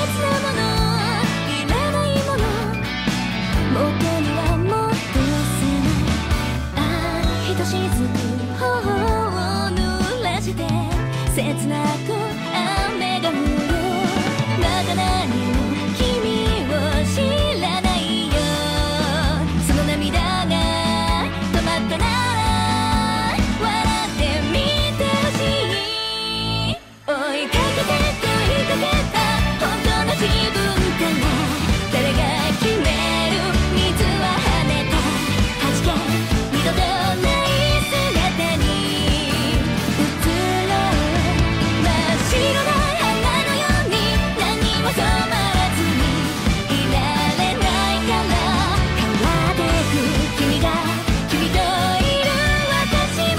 切なく雨が降る。まだ何も君を知らないよ。その涙が止まったなら笑ってみてほしい。追いかけて追いかけた本当の自分から誰が決める。水は跳ねた弾け二度とない姿に映ろう。白な花のように何も染まらずにいられないから変わってく君が君といる私を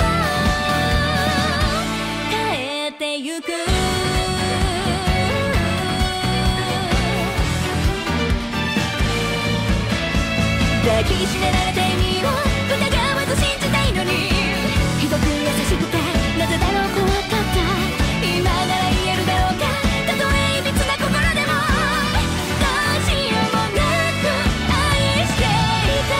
変えてゆく。抱きしめられてみよう疑わず信じたいのにひどく優しくてなぜだろう怖かった。今なら言えるだろうかたとえいびつな心でもどうしようもなく愛していた。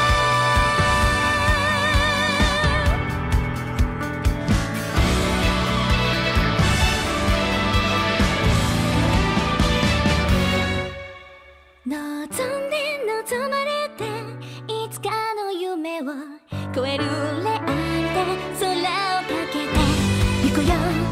望んで望まれていつかの夢を超えるレアで空をかけて行こうよ。